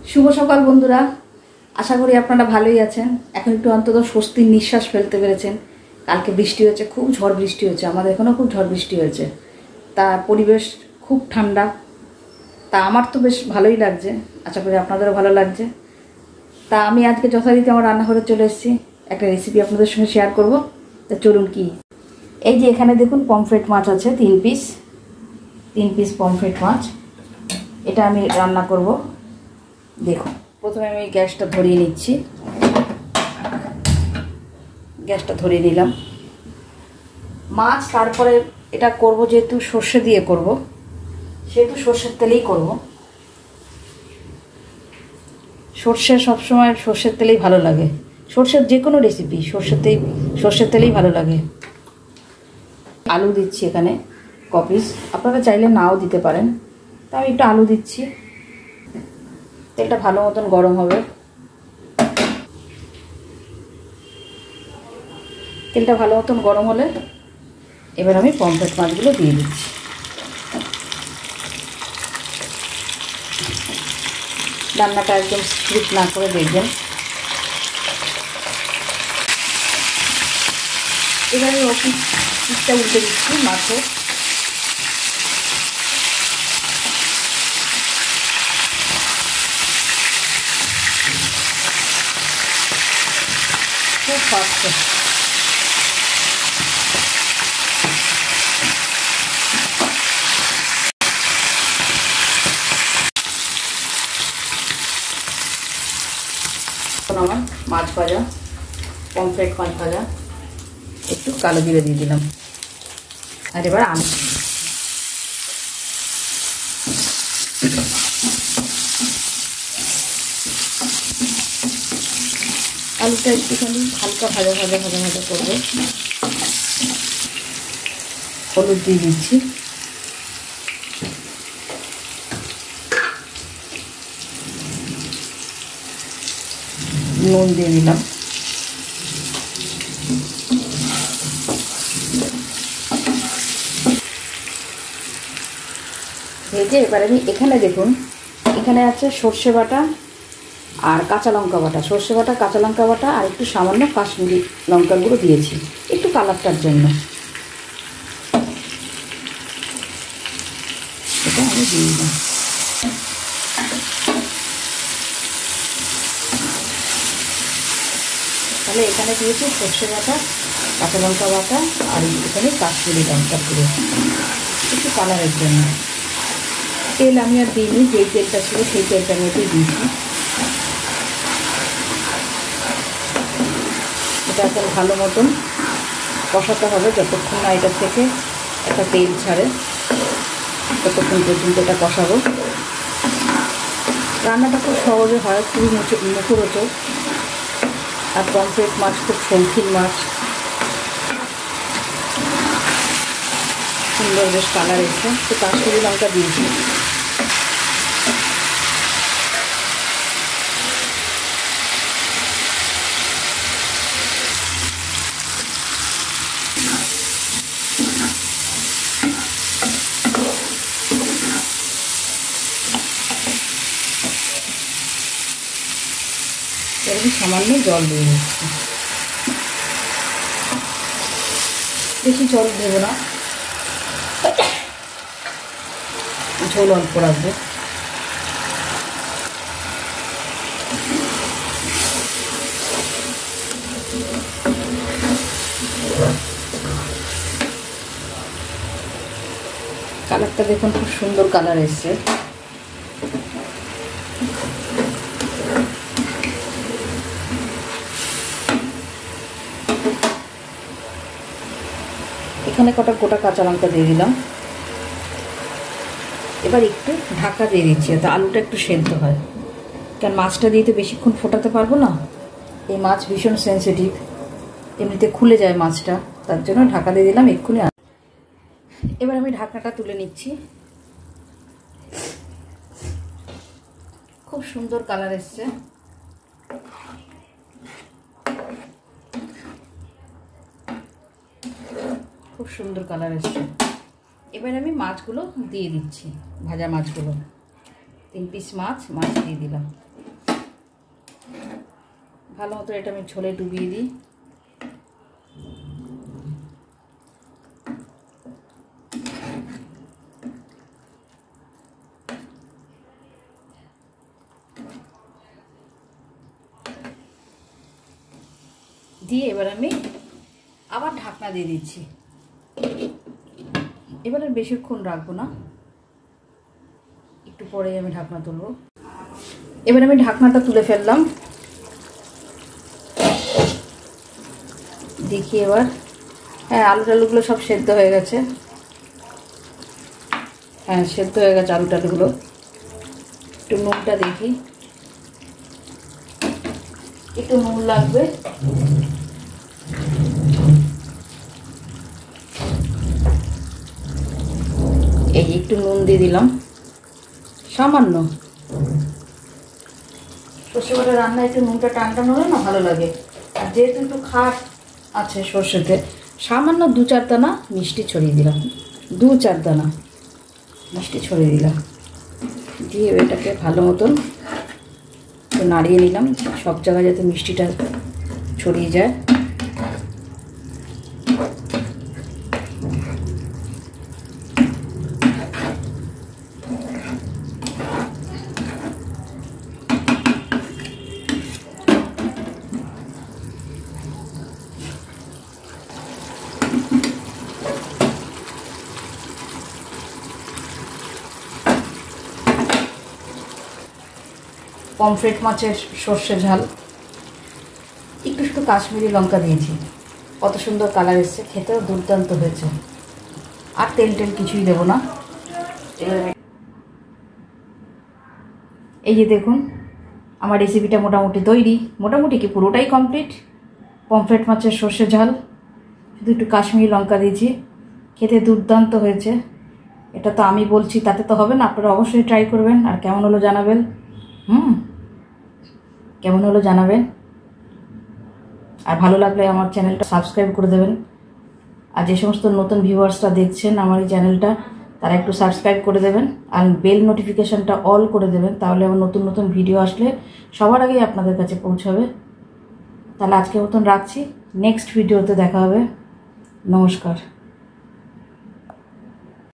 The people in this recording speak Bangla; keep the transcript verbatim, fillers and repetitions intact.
শুভ সকাল বন্ধুরা, আশা করি আপনারা ভালোই আছেন। এখন একটু অন্তত স্বস্তির নিঃশ্বাস ফেলতে পেরেছেন। কালকে বৃষ্টি হয়েছে, খুব ঝড় বৃষ্টি হয়েছে, আমাদের এখানেও খুব ঝড় বৃষ্টি হয়েছে। তা পরিবেশ খুব ঠান্ডা, তা আমার তো বেশ ভালোই লাগছে, আশা করি আপনাদেরও ভালো লাগছে। তা আমি আজকে যথারীতি আমার রান্নাঘরে চলে এসেছি, একটা রেসিপি আপনাদের সঙ্গে শেয়ার করব। তা চলুন। কি এই যে এখানে দেখুন পমফ্রেট মাছ আছে, তিন পিস তিন পিস পমফ্রেট মাছ, এটা আমি রান্না করব। দেখুন, প্রথমে আমি গ্যাসটা ধরিয়ে নিচ্ছি। গ্যাসটা ধরিয়ে নিলাম। মাছ তারপরে এটা করব, যেহেতু সর্ষে দিয়ে করব, সেহেতু সর্ষের তেলেই করব। সর্ষে সবসময় সর্ষের তেলেই ভালো লাগে, সর্ষের যে কোনো রেসিপি সর্ষের তেল সর্ষের তেলেই ভালো লাগে। আলু দিচ্ছি এখানে কপিস, আপনারা চাইলে নাও দিতে পারেন। তা আমি একটু আলু দিচ্ছি। তেলটা ভালো মতন গরম হবে। তেলটা ভালো মতন গরম হলে এবার আমি পমফ্রেট মাছগুলো দিয়ে দিচ্ছি। রান্নাটা একদম স্কিপ না করে দেখবেন। এবারে ওকে পিসটা উল্টে দিচ্ছি মাছের। খুব ফাস্ট। আমার মাছ ভাজা, পমফ্রেট মাছ ভাজা, একটু কালো জিরে দিয়ে দিলাম। আর এবার আলু, আলুটা একটুখানি হালকা ভাজা ভাজা ভাজা ভাজা করবো। হলুদ দিয়ে দিচ্ছি, নুন দিয়ে দিলাম। ভেজে এবার আমি এখানে দেখুন, এখানে আছে সর্ষে বাটা আর কাঁচা লঙ্কা বাটা, সর্ষে বাটা, কাঁচা লঙ্কা বাটা আর একটু সামান্য কাশ্মীরি লঙ্কা গুঁড়ো দিয়েছি একটু কালারটার জন্য। এটা আমি দিয়ে দিলাম। তাহলে এখানে দিয়েছি সর্ষে বাটা, কাঁচা লঙ্কা বাটা আর এখানে কাশ্মীরি লঙ্কা গুঁড়ো একটু কালারের জন্য। তেল আমি আর দিইনি, যেই তেলটা ছিল সেই তেলটা আমি এতেই দিয়েছি। এটা এখন ভালো মতন কষাতে হবে, যতক্ষণ না এটা থেকে একটা তেল ছাড়ে ততক্ষণ পর্যন্ত এটা কষাবো। রান্নাটা খুব সহজে হয়, খুবই মুখরোচক। আর পমফ্রেট মাছ খুব শৌখিন মাছ, সুন্দর বেশ কালার এসে। তো কাশ্মীরি লঙ্কা দিয়েছি। এরকম সামান্য জল দিয়ে দিচ্ছি, বেশি জল দেবো না, ঝোল অল্প রাখবো। কালারটা দেখুন, খুব সুন্দর কালার এসছে। এখানে কটা গোটা কাঁচা লঙ্কা দিয়ে দিলাম। এবার একটু ঢাকা দিয়ে দিচ্ছি যাতে আলুটা একটু সেদ্ধ হয়, কারণ মাছটা দিয়ে তো বেশিক্ষণ ফোটাতে পারবো না। এই মাছ ভীষণ সেন্সিটিভ, এমনিতে খুলে যায় মাছটা, তার জন্য ঢাকা দিয়ে দিলাম এক্ষুনি। এবার আমি ঢাকনাটা তুলে নিচ্ছি। খুব সুন্দর কালার এসছে। খুব সুন্দর কালার এসছে। এবার আমি মাছগুলো দিয়ে দিচ্ছি, ভাজা মাছগুলো, তিন পিস মাছ মাছ দিয়ে দিলাম। ভালো মতো এটা আমি ঝোলে ডুবিয়ে দিই। দিয়ে এবার আমি আবার ঢাকনা দিয়ে দিচ্ছি। এবার আর বেশিক্ষণ রাখবো না, একটু পরেই আমি ঢাকনা তুলব। এবার আমি ঢাকনাটা তুলে ফেললাম। দেখি এবার, হ্যাঁ আলু টালুগুলো সব সেদ্ধ হয়ে গেছে। হ্যাঁ সেদ্ধ হয়ে গেছে আলু টালুগুলো। একটু নুনটা দেখি, একটু নুন লাগবে। এই একটু নুন দিয়ে দিলাম সামান্য। সর্ষে বাটা রান্না একটু নুনটা টান টান হলে না ভালো লাগে। আর যেহেতু একটু খাট আছে সর্ষেতে, সামান্য দু চার দানা মিষ্টি ছড়িয়ে দিলাম, দু চার দানা মিষ্টি ছড়িয়ে দিলাম। দিয়ে এটাকে ভালো মতন নাড়িয়ে নিলাম, সব জায়গায় যাতে মিষ্টিটা ছড়িয়ে যায়। পমফ্রেট মাছের সর্ষে ঝাল, একটু একটু কাশ্মীরি লঙ্কা দিয়েছি, কত সুন্দর কালার এসছে, খেতেও দুর্দান্ত হয়েছে। আর তেল টেল কিছুই দেবো না। এই যে দেখুন আমার রেসিপিটা মোটামুটি তৈরি, মোটামুটি কি পুরোটাই কমপ্লিট। পমফ্রেট মাছের সর্ষে ঝাল, শুধু একটু কাশ্মীরি লঙ্কা দিয়েছি, খেতে দুর্দান্ত হয়েছে। এটা তো আমি বলছি তাতে তো হবে না, আপনারা অবশ্যই ট্রাই করবেন। আর কেমন হলো জানাবেন। হুম কেমন হলো জানাবেন। আর ভালো লাগলে আমার চ্যানেলটা সাবস্ক্রাইব করে দেবেন। আর যে সমস্ত নতুন ভিউয়ার্সরা দেখছেন আমার এই চ্যানেলটা, তারা একটু সাবস্ক্রাইব করে দেবেন আর বেল নোটিফিকেশানটা অল করে দেবেন, তাহলে আমার নতুন নতুন ভিডিও আসলে সবার আগেই আপনাদের কাছে পৌঁছাবে। তাহলে আজকের মতন রাখছি, নেক্সট ভিডিওতে দেখা হবে। নমস্কার।